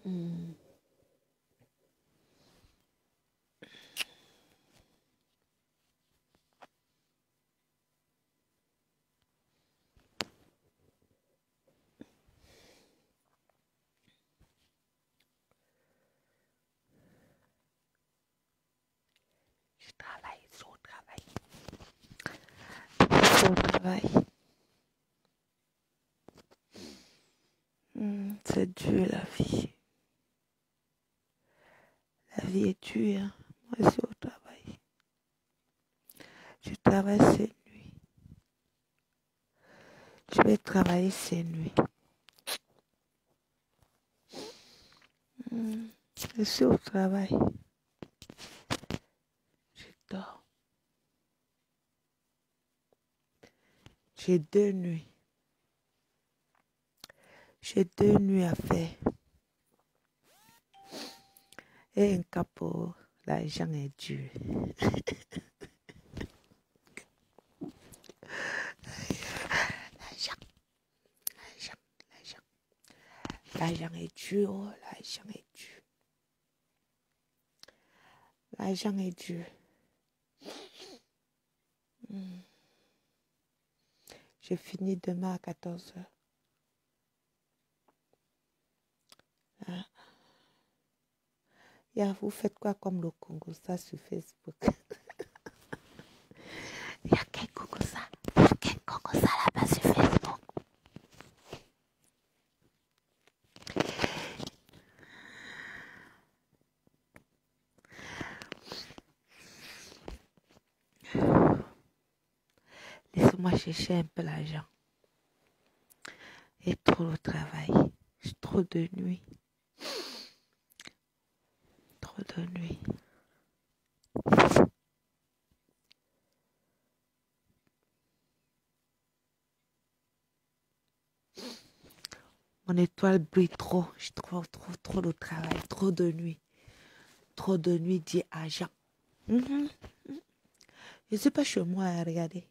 Hmm. Je travaille, je travaille. C'est dur la vie. La vie est dure. Moi, je suis au travail. Je travaille ces nuits. Je vais travailler ces nuits. Je suis au travail. Je dors. J'ai 2 nuits. J'ai 2 nuits à faire. Et un capot, l'argent est dur. L'argent, l'argent. L'argent est dur, l'argent est dur. L'argent est dur. Je finis demain à 14h. Ah. Yeah, vous faites quoi comme le Congo, ça sur Facebook? Il y a quel Congo ça? Il y a quel Congo ça là-bas sur Facebook? Laissez-moi chercher un peu l'argent. Et trop de travail. Trop de nuits. Trop de nuits. Mon étoile brille trop. J'ai trop de travail. Trop de nuits. Trop de nuits dit argent. Je ne suis pas chez moi à regarder.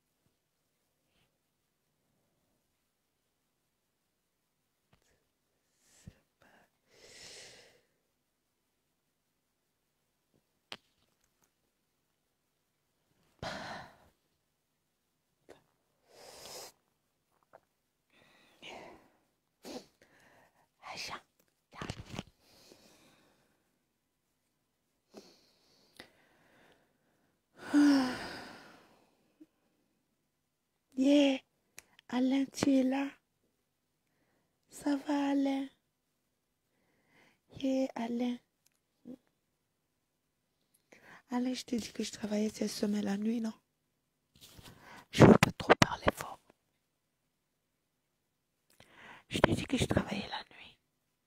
Argent. Yeah. Alain, tu es là? Ça va, Alain? Yeah, Alain. Alain, je te dis que je travaillais cette semaine la nuit, non? Je ne veux pas trop parler fort. Je te dis que je travaillais la nuit.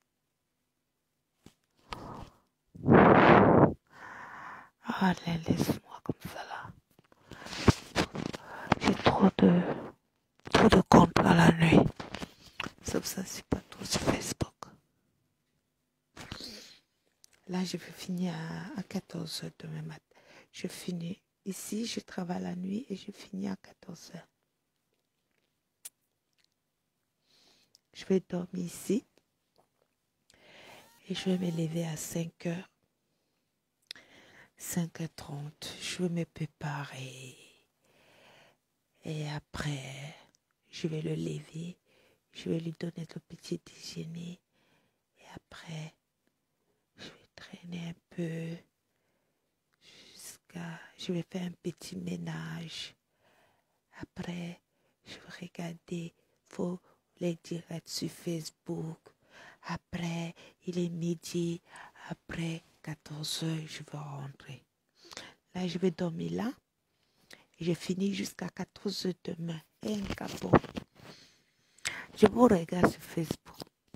Ah, Alain, laisse-moi comme ça, là. J'ai trop de contrats la nuit. Sauf ça, c'est pas trop sur Facebook. Là, je vais finir à 14h demain matin. Je finis ici, je travaille la nuit et je finis à 14h. Je vais dormir ici et je vais me lever à 5h. 5h30. Je vais me préparer. Et après, je vais le lever. Je vais lui donner le petit déjeuner. Et après, je vais traîner un peu jusqu'à... Je vais faire un petit ménage. Après, je vais regarder les directs sur Facebook. Après, il est midi. Après 14h, je vais rentrer. Là, je vais dormir là. Et je finis jusqu'à 14h demain. Et un capot. Je vous regarde sur Facebook.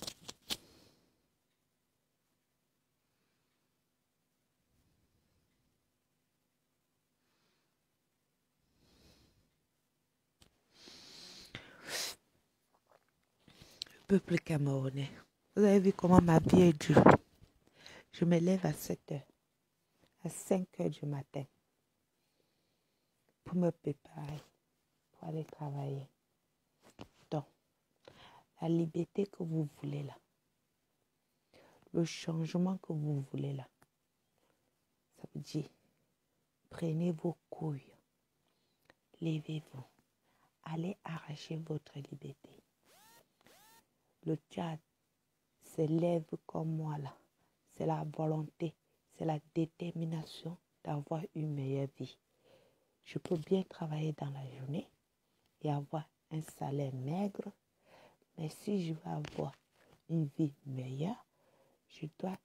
Peuple camerounais. Vous avez vu comment ma vie est dure. Je me lève à 7h, à 5h du matin pour me préparer, pour aller travailler. Donc, la liberté que vous voulez là, le changement que vous voulez là, ça veut dire, prenez vos couilles, levez-vous, allez arracher votre liberté. Le Tchad s'élève comme moi là. C'est la volonté, c'est la détermination d'avoir une meilleure vie. Je peux bien travailler dans la journée et avoir un salaire maigre, mais si je veux avoir une vie meilleure, je dois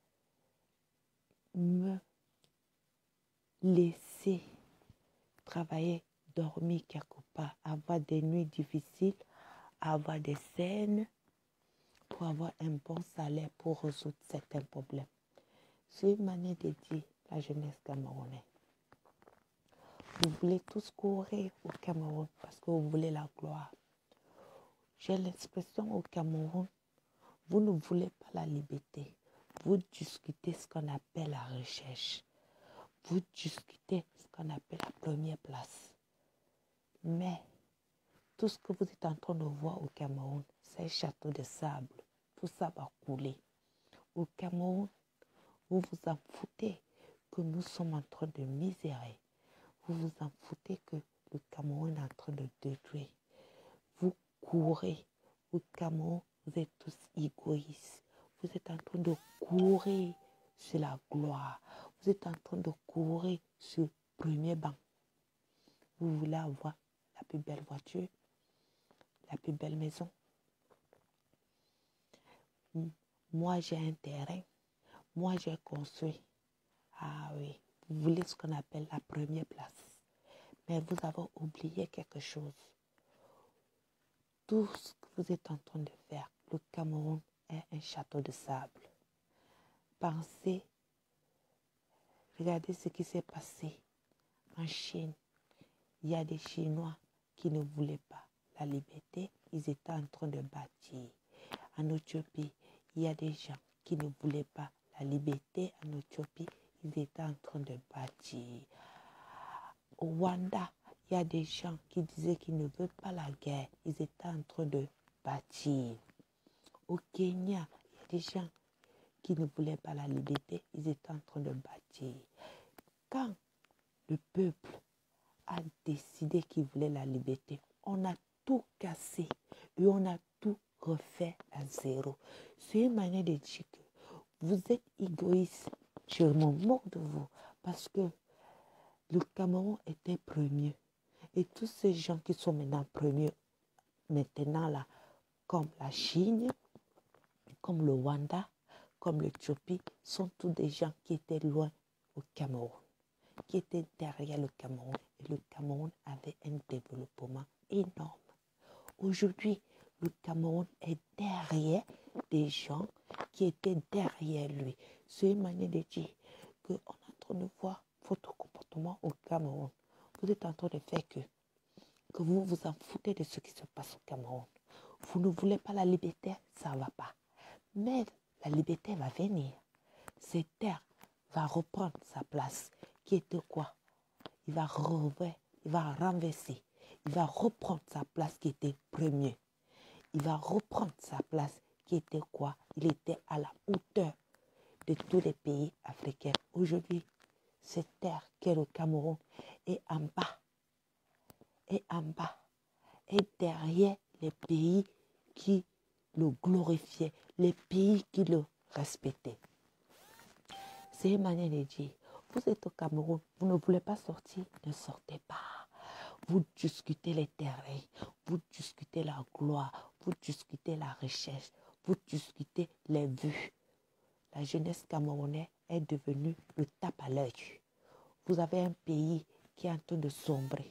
me laisser travailler, dormir quelque part, avoir des nuits difficiles, avoir des scènes pour avoir un bon salaire pour résoudre certains problèmes. C'est une manière de dire la jeunesse camerounaise. Vous voulez tous courir au Cameroun parce que vous voulez la gloire. J'ai l'expression au Cameroun, vous ne voulez pas la liberté. Vous discutez ce qu'on appelle la recherche. Vous discutez ce qu'on appelle la première place. Mais tout ce que vous êtes en train de voir au Cameroun, c'est un château de sable. Tout ça va couler. Au Cameroun, vous vous en foutez que nous sommes en train de misérer. Vous vous en foutez que le Cameroun est en train de détruire. Vous courez. Au Cameroun, vous êtes tous égoïstes. Vous êtes en train de courir sur la gloire. Vous êtes en train de courir sur le premier banc. Vous voulez avoir la plus belle voiture, la plus belle maison. Moi, j'ai un terrain. Moi, j'ai construit. Ah oui, vous voulez ce qu'on appelle la première place. Mais vous avez oublié quelque chose. Tout ce que vous êtes en train de faire, le Cameroun est un château de sable. Pensez, regardez ce qui s'est passé en Chine. Il y a des Chinois qui ne voulaient pas la liberté. Ils étaient en train de bâtir. En Éthiopie, il y a des gens qui ne voulaient pas la liberté. En Éthiopie, ils étaient en train de bâtir. Au Rwanda, il y a des gens qui disaient qu'ils ne veulent pas la guerre. Ils étaient en train de bâtir. Au Kenya, il y a des gens qui ne voulaient pas la liberté. Ils étaient en train de bâtir. Quand le peuple a décidé qu'il voulait la liberté, on a tout cassé et on a tout refait à zéro. C'est une manière de dire que vous êtes égoïste. Je me moque de vous parce que le Cameroun était premier. Et tous ces gens qui sont maintenant premiers, maintenant là, comme la Chine, comme le Rwanda, comme l'Éthiopie, sont tous des gens qui étaient loin au Cameroun, qui étaient derrière le Cameroun. Et le Cameroun avait un développement énorme. Aujourd'hui, le Cameroun est derrière des gens qui étaient derrière lui. C'est une manière de dire qu'on est en train de voir votre comportement au Cameroun. Vous êtes en train de faire que vous vous en foutez de ce qui se passe au Cameroun. Vous ne voulez pas la liberté, ça ne va pas. Mais la liberté va venir. Cette terre va reprendre sa place. Qui était quoi? Il va renverser. Il va reprendre sa place qui était premier. Il va reprendre sa place qui était quoi? Il était à la hauteur de tous les pays africains. Aujourd'hui, cette terre qu'est le Cameroun est en bas. Est en bas. Est derrière les pays qui le glorifiaient, les pays qui le respectaient. C'est une manière de dire, vous êtes au Cameroun, vous ne voulez pas sortir, ne sortez pas. Vous discutez les terrains, vous discutez la gloire, vous discutez la recherche, vous discutez les vues. La jeunesse camerounaise est devenue le tape à l'œil. Vous avez un pays qui est en train de sombrer.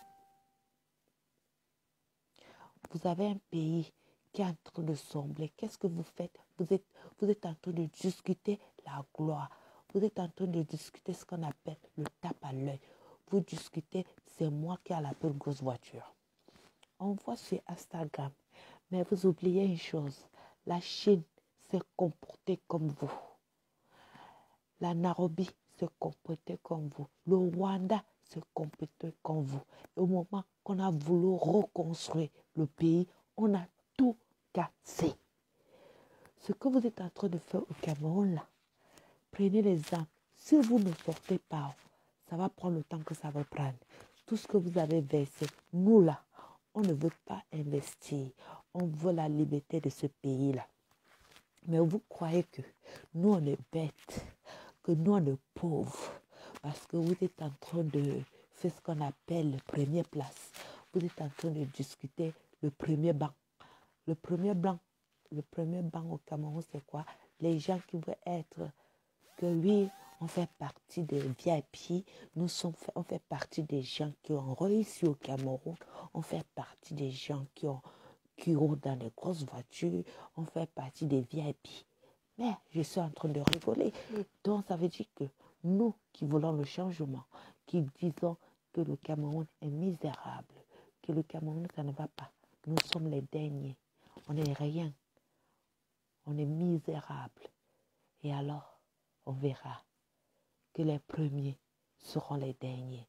Vous avez un pays qui est en train de sombrer. Qu'est-ce que vous faites? Vous êtes en train de discuter la gloire. Vous êtes en train de discuter ce qu'on appelle le tape à l'œil. Vous discutez, c'est moi qui ai la plus grosse voiture. On voit sur Instagram. Mais vous oubliez une chose. La Chine s'est comportée comme vous. La Nairobi s'est comportée comme vous. Le Rwanda s'est comporté comme vous. Et au moment qu'on a voulu reconstruire le pays, on a tout cassé. Ce que vous êtes en train de faire au Cameroun, là, prenez l'exemple. Si vous ne sortez pas, ça va prendre le temps que ça va prendre. Tout ce que vous avez versé, nous là, on ne veut pas investir. On veut la liberté de ce pays-là. Mais vous croyez que nous, on est bêtes, que nous, on est pauvres, parce que vous êtes en train de faire ce qu'on appelle le premier place. Vous êtes en train de discuter le premier banc. Le premier banc au Cameroun, c'est quoi? Les gens qui veulent être, que oui, on fait partie des VIP, on fait partie des gens qui ont réussi au Cameroun, on fait partie des gens qui roulent dans de grosses voitures, on fait partie des VIP. Mais je suis en train de rigoler. Donc ça veut dire que nous qui voulons le changement, qui disons que le Cameroun est misérable, que le Cameroun ça ne va pas, nous sommes les derniers, on n'est rien, on est misérable. Et alors, on verra que les premiers seront les derniers.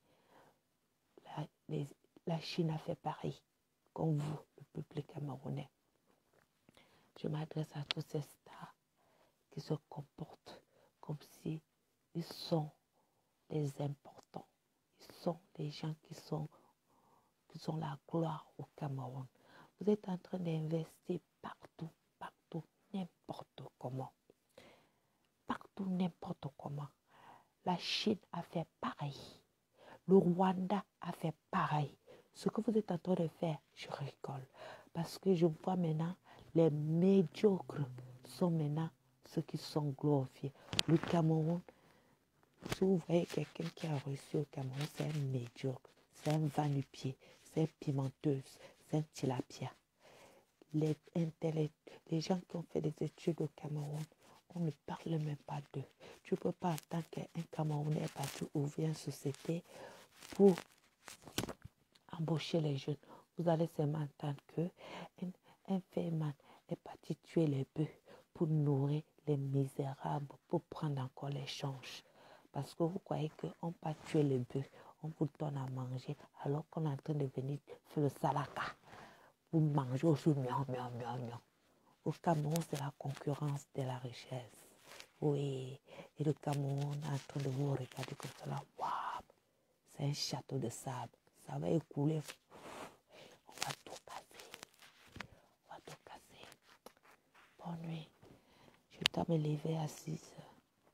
La Chine a fait pareil, comme vous, le peuple camerounais. Je m'adresse à tous ces stars qui se comportent comme si ils sont les importants. Ils sont les gens qui sont la gloire au Cameroun. Vous êtes en train d'investir partout, n'importe comment. Partout, n'importe comment. La Chine a fait pareil. Le Rwanda a fait pareil. Ce que vous êtes en train de faire, je rigole. Parce que je vois maintenant, les médiocres sont maintenant ceux qui sont glorifiés. Le Cameroun, si vous voyez quelqu'un qui a réussi au Cameroun, c'est un médiocre, c'est un va-nu-pied, c'est une pimenteuse, c'est un tilapia. Les gens qui ont fait des études au Cameroun, on ne parle même pas d'eux. Tu ne peux pas attendre qu'un Camerounais est parti ouvrir une société pour embaucher les jeunes. Vous allez seulement entendre qu'un fermant est parti tuer les bœufs pour nourrir les misérables, pour prendre encore les changes. Parce que vous croyez qu'on ne peut pas tuer les bœufs, on vous donne à manger alors qu'on est en train de venir faire le salaka. Vous mangez aussi miam. Au Cameroun, c'est la concurrence de la richesse. Oui, et le Cameroun est en train de vous regarder comme ça là. Waouh, c'est un château de sable. Ça va écouler. On va tout casser. Bonne nuit. Je dois me lever à 6 heures.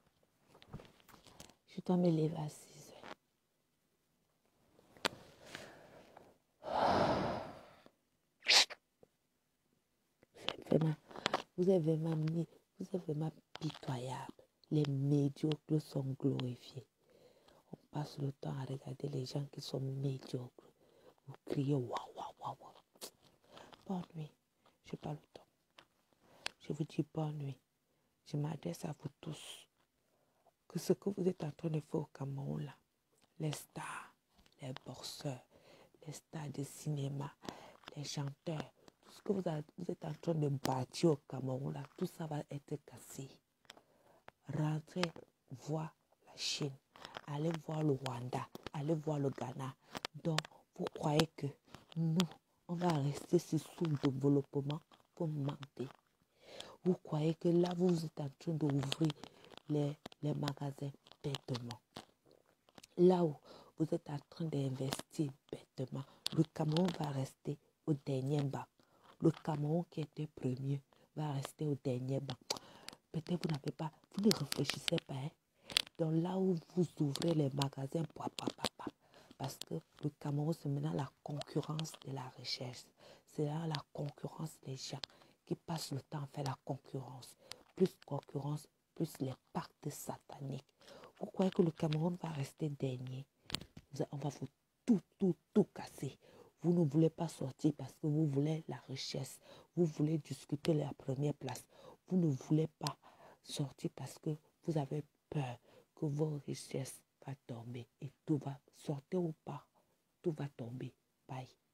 Vous êtes vraiment pitoyable. Les médiocres sont glorifiés. On passe le temps à regarder les gens qui sont médiocres. Vous criez waouh. Bonne nuit. Je n'ai pas le temps. Je vous dis bonne nuit. Je m'adresse à vous tous. Que ce que vous êtes en train de faire au Cameroun là, les stars, les boxeurs, les stars de cinéma, les chanteurs, tout ce que vous êtes en train de bâtir au Cameroun là, tout ça va être cassé. Rentrez voir la Chine, allez voir le Rwanda, allez voir le Ghana. Donc, vous croyez que nous, on va rester sur sous-développement pour mentir. Vous croyez que là, vous êtes en train d'ouvrir les magasins bêtement. Là où vous êtes en train d'investir bêtement, le Cameroun va rester au dernier banc. Le Cameroun qui était premier va rester au dernier banc. Peut-être vous ne réfléchissez pas. Hein? Donc là où vous ouvrez les magasins, parce que le Cameroun, c'est maintenant la concurrence de la richesse. C'est là la concurrence des gens qui passent le temps à faire la concurrence. Plus concurrence, plus les pactes sataniques. Vous croyez que le Cameroun va rester dernier? On va vous tout casser. Vous ne voulez pas sortir parce que vous voulez la richesse. Vous voulez discuter la première place. Vous ne voulez pas sortir parce que vous avez peur que vos richesses vont tomber. Et tout va sortir ou pas, tout va tomber. Bye.